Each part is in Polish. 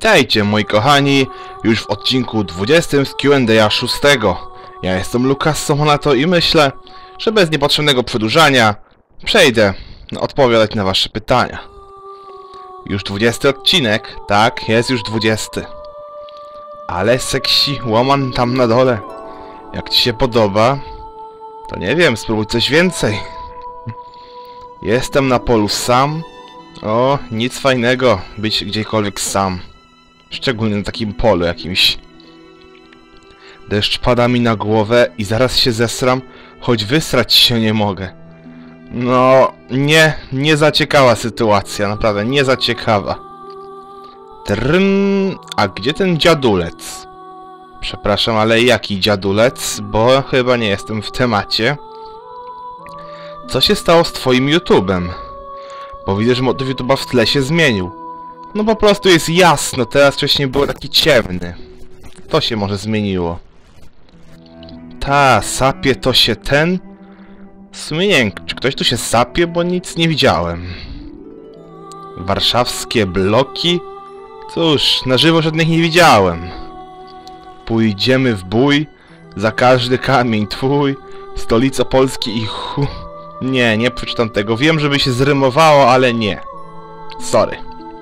Witajcie moi kochani, już w odcinku 20 z Q&A 6. Ja jestem Lukas Somonato i myślę, że bez niepotrzebnego przedłużania przejdę odpowiadać na wasze pytania. Już 20 odcinek, tak, jest już 20. Ale seksi łoman tam na dole. Jak ci się podoba, to nie wiem, spróbuj coś więcej. Jestem na polu sam. O, nic fajnego być gdziekolwiek sam. Szczególnie na takim polu jakimś. Deszcz pada mi na głowę i zaraz się zesram, choć wysrać się nie mogę. No, nie za ciekawa sytuacja, naprawdę, nie za ciekawa. Trrrn, a gdzie ten dziadulec? Przepraszam, ale jaki dziadulec? Bo chyba nie jestem w temacie. Co się stało z twoim YouTube'em? Bo widzę, że motyw YouTube'a w tle się zmienił. No po prostu jest jasno, teraz wcześniej był taki ciemny. To się może zmieniło. Ta, sapie to się ten? W sumie nie wiem, czy ktoś tu się sapie, bo nic nie widziałem. Warszawskie bloki? Cóż, na żywo żadnych nie widziałem. Pójdziemy w bój, za każdy kamień twój, stolica Polski i Nie przeczytam tego. Wiem, żeby się zrymowało, ale nie. Sorry.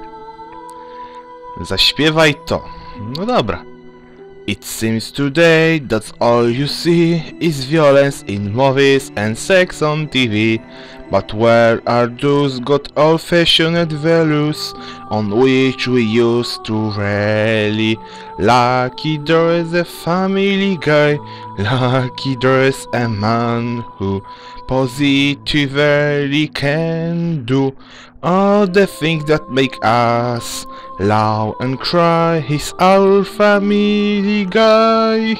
Zaśpiewaj to. No dobra. It seems today that's all you see is violence in movies and sex on TV. But where are those good old-fashioned values on which we used to rally? Lucky there is a family guy, lucky there is a man who positively can do all the things that make us laugh and cry. He's our family guy.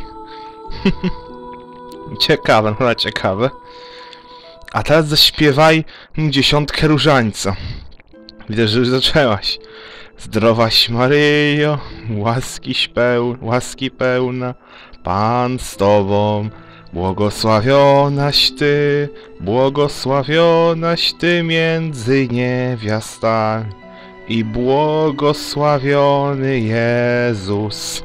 Ciekawe, no ciekawe. A teraz zaśpiewaj dziesiątkę różańca. Widzę, że już zaczęłaś. Zdrowaś Maryjo, łaski pełna, Pan z tobą. Błogosławionaś ty między niewiastami i błogosławiony Jezus.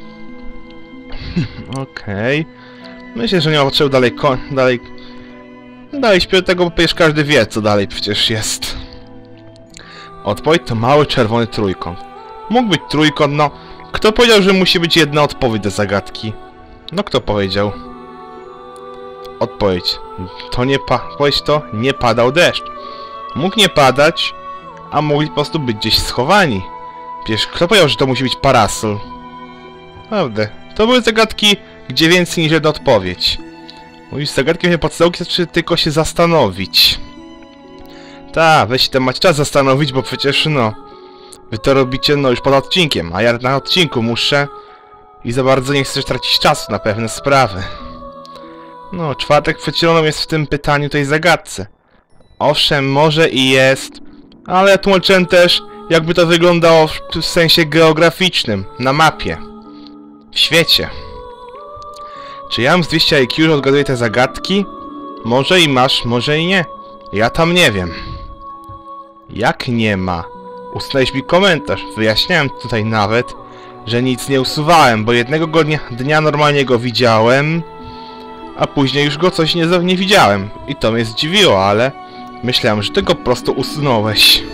Okej. Myślę, że nie ma potrzeby dalej śpiewać tego, bo przecież każdy wie, co dalej przecież jest. Odpowiedź to mały czerwony trójkąt. Mógł być trójkąt, no. Kto powiedział, że musi być jedna odpowiedź do zagadki? No kto powiedział? Odpowiedź. To nie padał deszcz. Mógł nie padać, a mogli po prostu być gdzieś schowani. Przecież kto powiedział, że to musi być parasol? Prawda. To były zagadki, gdzie więcej niż jedna odpowiedź. Mówisz, zagadki mnie podstawki, czy tylko się zastanowić. Ta, weź ten macie czas zastanowić, bo przecież no... Wy to robicie no już pod odcinkiem, a ja na odcinku muszę... I za bardzo nie chcę też tracić czasu na pewne sprawy. No, czwartek przed zieloną jest w tym pytaniu tej zagadce. Owszem, może i jest, ale ja tłumaczyłem też, jakby to wyglądało w sensie geograficznym, na mapie. W świecie. Czy ja mam z 200 IQ, że odgaduję te zagadki? Może i masz, może i nie. Ja tam nie wiem. Jak nie ma? Usunąłeś mi komentarz. Wyjaśniałem tutaj nawet, że nic nie usuwałem, bo jednego dnia normalnie go widziałem, a później już go coś nie widziałem. I to mnie zdziwiło, ale myślałem, że ty go po prostu usunąłeś.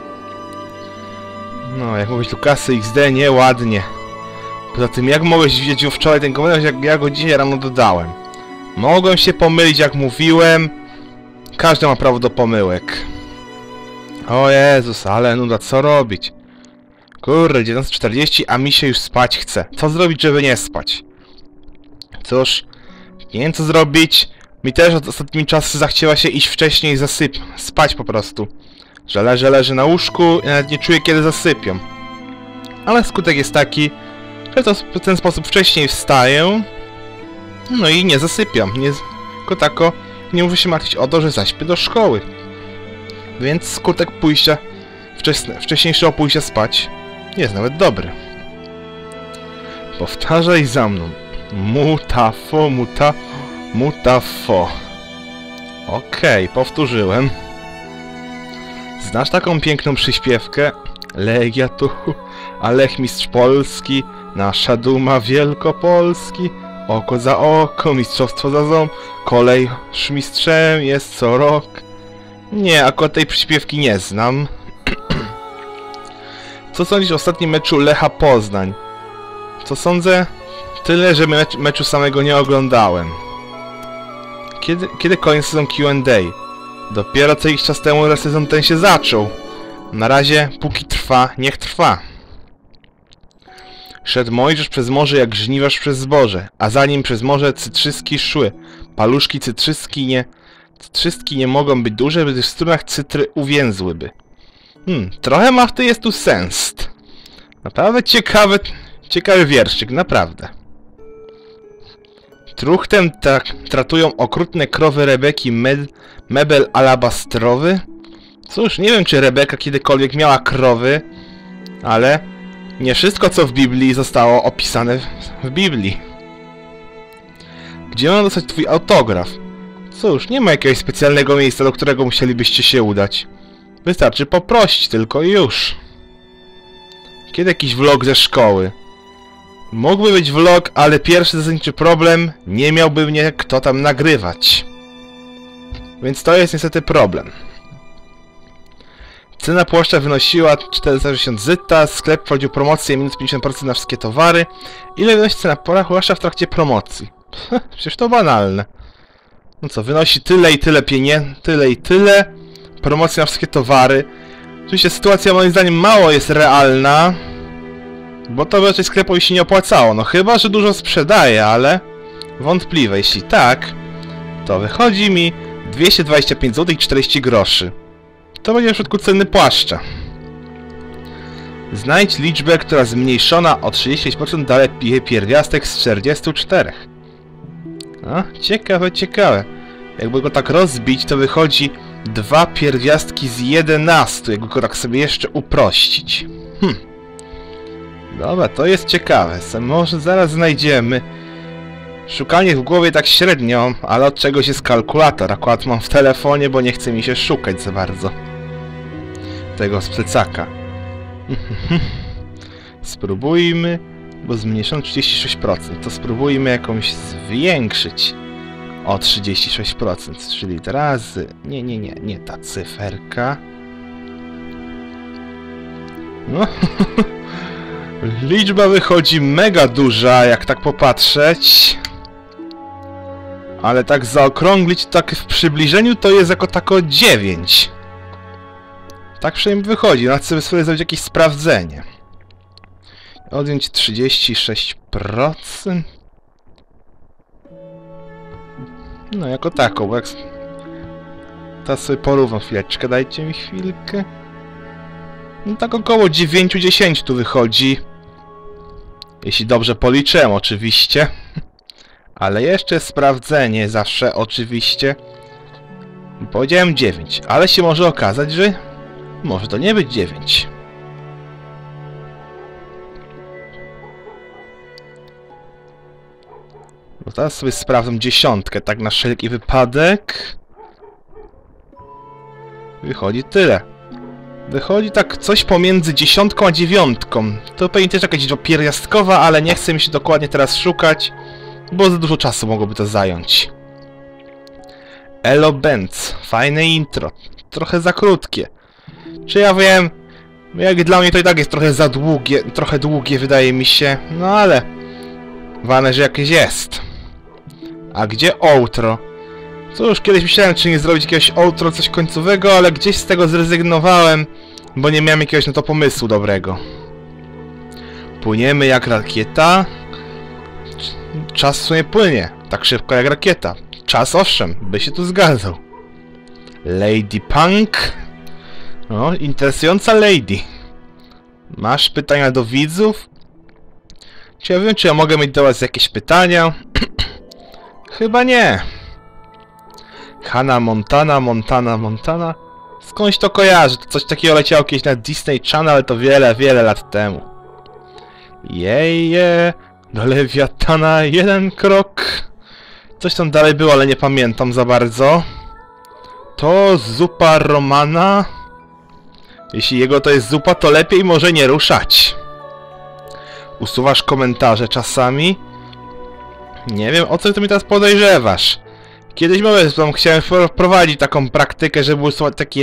No, jak mówisz Lukasy XD, nieładnie. Poza tym, jak mogłeś widzieć wczoraj ten komentarz, jak ja go dzisiaj rano dodałem? Mogłem się pomylić, jak mówiłem. Każdy ma prawo do pomyłek. O Jezus, ale nuda, co robić? Kurde, 19:40, a mi się już spać chce. Co zrobić, żeby nie spać? Cóż, nie wiem co zrobić. Mi też od ostatnim czasu zachciała się iść wcześniej spać po prostu. Że leżę na łóżku i nawet nie czuję, kiedy zasypiam. Ale skutek jest taki, że to w ten sposób wcześniej wstaję. No i nie zasypiam. Tylko tako nie muszę się martwić o to, że zaśpię do szkoły. Więc skutek wcześniejszego pójścia spać jest nawet dobry. Powtarzaj za mną. Mutafo. Okej, powtórzyłem. Znasz taką piękną przyśpiewkę? Legia tu, a Lech mistrz Polski, nasza duma Wielkopolski. Oko za oko, mistrzostwo za ząb, kolejż mistrzem jest co rok. Nie, akurat tej przyśpiewki nie znam. Co sądzisz o ostatnim meczu Lecha Poznań? Co sądzę? Tyle, że meczu samego nie oglądałem. Kiedy kolejny sezon Q&A? Dopiero co jakiś czas temu sezon ten się zaczął. Na razie, póki trwa, niech trwa. Szedł Mojżesz przez morze jak żniwarz przez zboże, a za nim przez morze cytrzyski szły. Paluszki cytrzystki nie mogą być duże, gdyż w strunach cytry uwięzłyby. Trochę ma w tym jest tu sens. Naprawdę ciekawy wierszyk, naprawdę. Truchtem tratują okrutne krowy Rebeki mebel alabastrowy. Cóż, nie wiem, czy Rebeka kiedykolwiek miała krowy, ale nie wszystko, co w Biblii, zostało opisane w Biblii. Gdzie mam dostać twój autograf? Cóż, nie ma jakiegoś specjalnego miejsca, do którego musielibyście się udać. Wystarczy poprosić tylko i już. Kiedy jakiś vlog ze szkoły? Mógłby być vlog, ale pierwszy zasadniczy problem, nie miałby mnie kto tam nagrywać. Więc to jest niestety problem. Cena płaszcza wynosiła 460 zyta, sklep wprowadził promocję minus 50% na wszystkie towary. Ile wynosi cena płaszcza w trakcie promocji? Przecież to banalne. No co, wynosi tyle i tyle pieniędzy, tyle i tyle. Promocja na wszystkie towary. Oczywiście sytuacja moim zdaniem mało jest realna, bo to raczej sklepowi się nie opłacało. No chyba, że dużo sprzedaje, ale wątpliwe. Jeśli tak, to wychodzi mi 225 zł i 40 groszy. To będzie w środku ceny płaszcza. Znajdź liczbę, która zmniejszona o 36% daje pierwiastek z 44. A, ciekawe, ciekawe. Jakby go tak rozbić, to wychodzi 2 pierwiastki z 11, jakby go tak sobie jeszcze uprościć. Dobra, to jest ciekawe. Może zaraz znajdziemy. Szukanie w głowie tak średnio, ale od czegoś jest kalkulator. Akurat mam w telefonie, bo nie chce mi się szukać za bardzo tego z plecaka. Spróbujmy, bo zmniejszono 36%. To spróbujmy jakąś zwiększyć o 36%, czyli razy... Nie ta cyferka. No, liczba wychodzi mega duża, jak tak popatrzeć. Ale tak zaokrąglić, tak w przybliżeniu, to jest jako tako 9. Tak przynajmniej wychodzi, no chcę sobie zrobić jakieś sprawdzenie. Odjąć 36%. No jako taką, bo jak... Teraz sobie porównam chwileczkę, dajcie mi chwilkę. No tak około 9-10 tu wychodzi. Jeśli dobrze policzyłem oczywiście. Ale jeszcze sprawdzenie zawsze oczywiście. Powiedziałem 9, ale się może okazać, że może to nie być 9. Bo teraz sobie sprawdzam 10, tak na wszelki wypadek. Wychodzi tyle. Wychodzi tak coś pomiędzy 10 a 9. To pewnie też jakaś liczba pierwiastkowa, ale nie chcę mi się dokładnie teraz szukać, bo za dużo czasu mogłoby to zająć. Elo Benz. Fajne intro. Trochę za krótkie. Czy ja wiem? Jak dla mnie to i tak jest trochę za długie, trochę długie wydaje mi się. No ale... ważne, że jakieś jest. A gdzie outro? Cóż, kiedyś myślałem, czy nie zrobić jakiegoś outro, coś końcowego, ale gdzieś z tego zrezygnowałem, bo nie miałem jakiegoś na to pomysłu dobrego. Płyniemy jak rakieta. Czas w sumie płynie, tak szybko jak rakieta. Czas owszem, by się tu zgadzał. Lady Punk. No, interesująca lady. Masz pytania do widzów? Czy ja wiem, czy ja mogę mieć do was jakieś pytania? Chyba nie. Hannah Montana. Skądś to kojarzy? To coś takiego leciało kiedyś na Disney Channel, ale to wiele lat temu. Jeje, do Lewiatana 1 krok. Coś tam dalej było, ale nie pamiętam za bardzo. To zupa Romana. Jeśli jego to jest zupa, to lepiej może nie ruszać. Usuwasz komentarze czasami? Nie wiem, o co ty mi teraz podejrzewasz. Kiedyś chciałem wprowadzić taką praktykę, żeby usuwać takie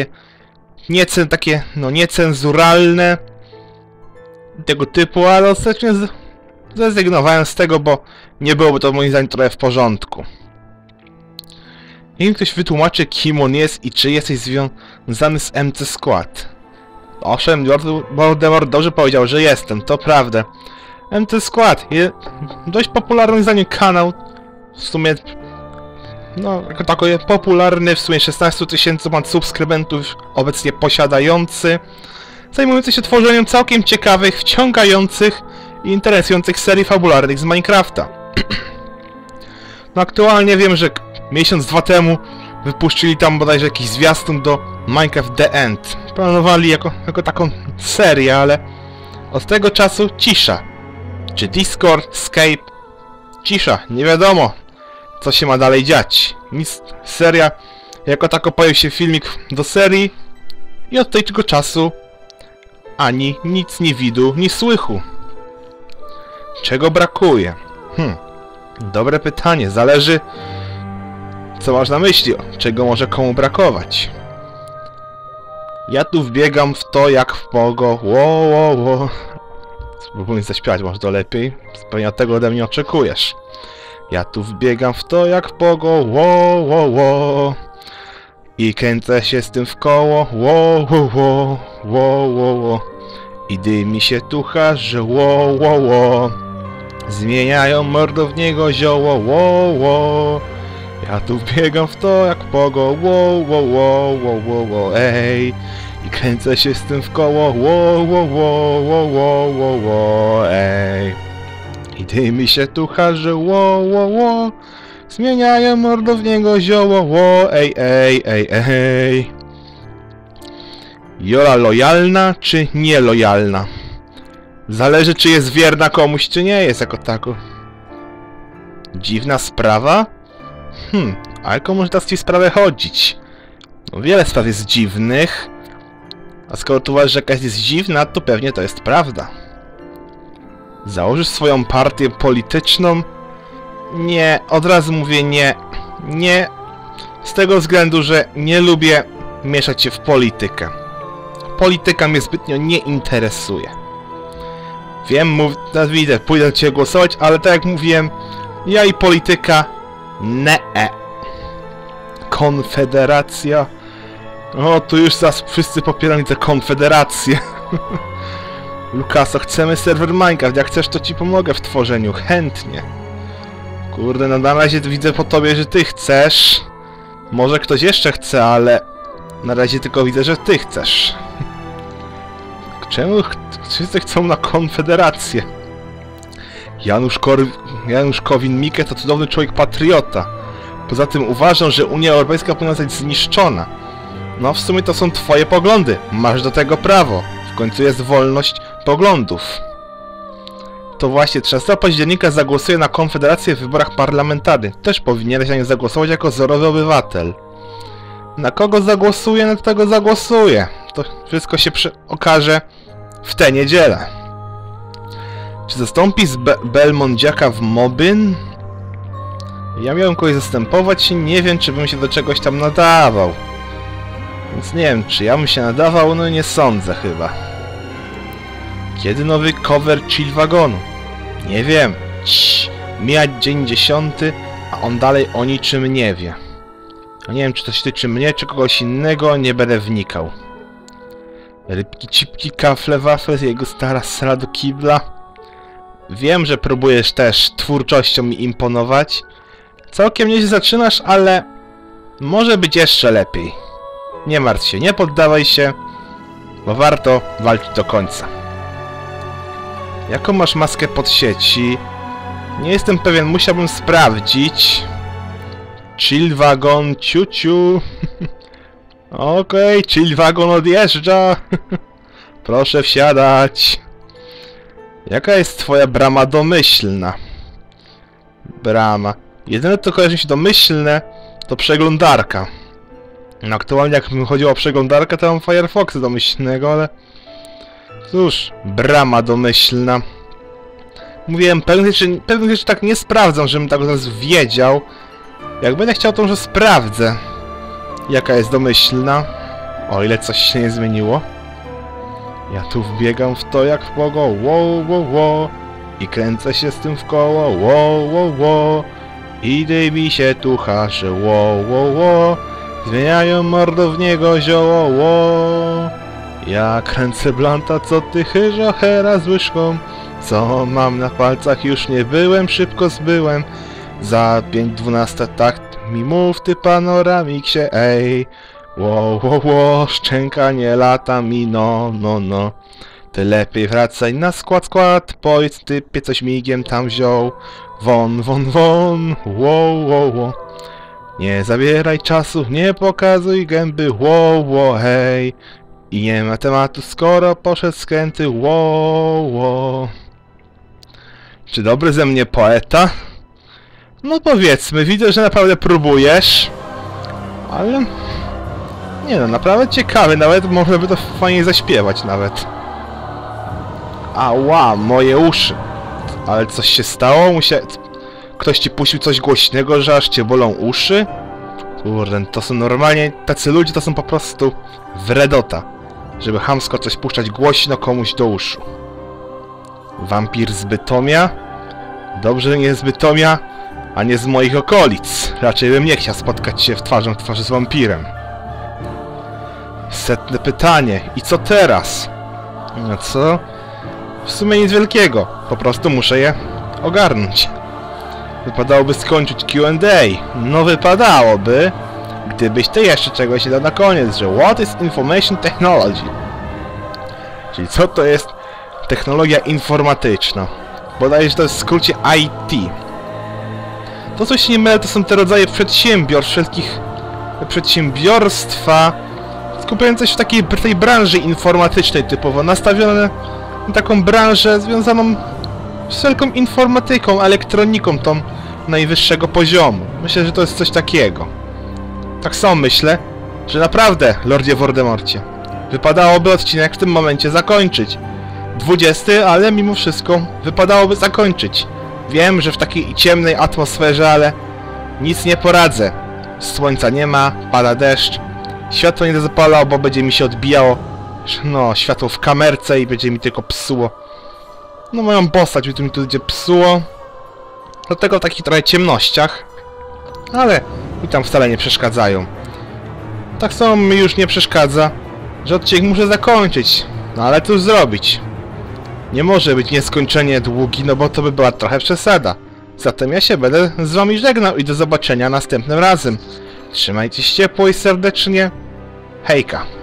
niecenzuralne tego typu, ale ostatecznie zrezygnowałem z tego, bo nie byłoby to moim zdaniem trochę w porządku. Niech mi ktoś wytłumaczy, kim on jest i czy jesteś związany z MC Squad. Owszem, Voldemort dobrze powiedział, że jestem, to prawda. MC Squad jest dość popularny zdaniem kanał, w sumie no, jako taki popularny, w sumie 16 000 subskrybentów obecnie posiadający, zajmujący się tworzeniem całkiem ciekawych, wciągających i interesujących serii fabularnych z Minecrafta. No aktualnie wiem, że miesiąc, dwa temu wypuścili tam bodajże jakiś zwiastun do Minecraft The End. Planowali jako taką serię, ale od tego czasu cisza. Czy Discord, Skype? Cisza, nie wiadomo co się ma dalej dziać. Seria, jako tako pojawił się filmik do serii i od tego czasu ani nic nie widu, ni słychu. Czego brakuje? Dobre pytanie, zależy co masz na myśli, czego może komu brakować. Ja tu wbiegam w to jak w pogo, Spróbuj zaśpiewać, może to lepiej. Pewnie tego ode mnie oczekujesz. Ja tu wbiegam w to jak w pogo, i kręcę się z tym w koło, i dymi się tucha, że zmieniają mordo w niego zioło, Ja tu wbiegam w to jak pogo, ej. I kręcę się z tym w koło, ej. I dymi się tucha, że zmieniają mordo w niego zioło, ej. Jola lojalna czy nielojalna? Zależy czy jest wierna komuś czy nie jest jako tako. Dziwna sprawa? A jaką może teraz ci sprawę chodzić? No wiele spraw jest dziwnych. A skoro tu uważasz, że jakaś jest dziwna, to pewnie to jest prawda. Założysz swoją partię polityczną? Nie, od razu mówię nie. Nie. Z tego względu, że nie lubię mieszać się w politykę. Polityka mnie zbytnio nie interesuje. Wiem, widzę, pójdę na ciebie głosować, ale tak jak mówiłem, ja i polityka nie. Konfederacja. O, tu już zaraz wszyscy popierają tę konfederację. Lukaso, chcemy serwer Minecraft. Jak chcesz, to ci pomogę w tworzeniu. Chętnie. Kurde, no na razie widzę po tobie, że ty chcesz. Może ktoś jeszcze chce, ale na razie tylko widzę, że ty chcesz. Czemu wszyscy chcą na konfederację? Janusz Korwin-Mikke to cudowny człowiek patriota. Poza tym uważam, że Unia Europejska powinna zostać zniszczona. No w sumie to są twoje poglądy. Masz do tego prawo. W końcu jest wolność poglądów. To właśnie 13 października zagłosuję na Konfederację w wyborach parlamentarnych. Też powinieneś na nie zagłosować jako wzorowy obywatel. Na kogo zagłosuję, na tego zagłosuję. To wszystko się okaże w tę niedzielę. Czy zastąpi z Belmondziaka w Mobyn? Ja miałem kogoś zastępować i nie wiem, czy bym się do czegoś tam nadawał. Więc nie wiem, czy ja bym się nadawał, no nie sądzę chyba. Kiedy nowy cover Chill Wagonu? Nie wiem. Mija dzień 10, a on dalej o niczym nie wie. No nie wiem, czy to się tyczy mnie, czy kogoś innego, nie będę wnikał. Rybki, cipki, kafle, wafle, jego stara sala do kibla. Wiem, że próbujesz też twórczością mi imponować. Całkiem nieźle zaczynasz, ale może być jeszcze lepiej. Nie martw się, nie poddawaj się, bo warto walczyć do końca. Jaką masz maskę pod sieci? Nie jestem pewien, musiałbym sprawdzić. Chill wagon, ciuciu. Okej, chill wagon odjeżdża. Proszę wsiadać. Jaka jest twoja brama domyślna? Brama. Jedyne co kojarzy mi się domyślne to przeglądarka. No aktualnie jak mi chodziło o przeglądarkę, to mam Firefoxa domyślnego, ale... Cóż, brama domyślna. Mówiłem, pewnych rzeczy tak nie sprawdzam, żebym tak od razu wiedział. Jak będę chciał, to może sprawdzę. Jaka jest domyślna. O ile coś się nie zmieniło. Ja tu wbiegam w to jak w pogo. Wow, wow, wow. I kręcę się z tym w koło. Wow, wow, wow. I dymi się tu hasze. Wow, wow, wow. Zmieniają mordo w niego zioło. Wow. Ja kręcę blanta, co ty chyżochera z łyżką. Co mam na palcach, już nie byłem, szybko zbyłem. Za 5:12 takt mi mów, ty panoramiksie, ej. Ło, ło, ło, szczęka nie lata mi, no, no, no. Ty lepiej wracaj na skład, powiedz typie, coś migiem tam wziął. Won, won, won, ło, ło, ło. Nie zabieraj czasu, nie pokazuj gęby, ło, ło, hej. I nie ma tematu, skoro poszedł skręty, ło, ło. Czy dobry ze mnie poeta? No powiedzmy, widzę, że naprawdę próbujesz. Ale... Nie no, naprawdę ciekawy, nawet można by to fajnie zaśpiewać nawet. Ała, moje uszy. Ale coś się stało? Ktoś ci puścił coś głośnego, że aż cię bolą uszy? Kurde, to są normalnie... Tacy ludzie to są po prostu wredota. Żeby chamsko coś puszczać głośno komuś do uszu. Wampir z Bytomia? Dobrze, że nie z Bytomia, a nie z moich okolic. Raczej bym nie chciał spotkać się twarzą w twarzy z wampirem. Setne pytanie. I co teraz? No co? W sumie nic wielkiego. Po prostu muszę je ogarnąć. Wypadałoby skończyć Q&A. No wypadałoby, gdybyś ty jeszcze czegoś nie dał na koniec, że What is Information Technology? Czyli co to jest technologia informatyczna? Bodajże to jest w skrócie IT. To coś się nie mylę, to są te rodzaje przedsiębiorstw, wszelkich przedsiębiorstwa skupiające się w tej branży informatycznej typowo, nastawione na taką branżę związaną z wszelką informatyką, elektroniką tą najwyższego poziomu. Myślę, że to jest coś takiego. Tak samo myślę, że naprawdę, Lordzie Voldemorcie, wypadałoby odcinek w tym momencie zakończyć. 20, ale mimo wszystko wypadałoby zakończyć. Wiem, że w takiej ciemnej atmosferze, ale nic nie poradzę. Słońca nie ma, pada deszcz. Światło nie zapalało, bo będzie mi się odbijało, no, światło w kamerce i będzie mi tylko psuło. No, moją postać mi tu będzie psuło. Dlatego w takich trochę ciemnościach. Ale mi tam wcale nie przeszkadzają. Tak samo mi już nie przeszkadza, że odcinek muszę zakończyć. No ale cóż zrobić? Nie może być nieskończenie długi, no bo to by była trochę przesada. Zatem ja się będę z wami żegnał i do zobaczenia następnym razem. Trzymajcie się ciepło i serdecznie. Hejka.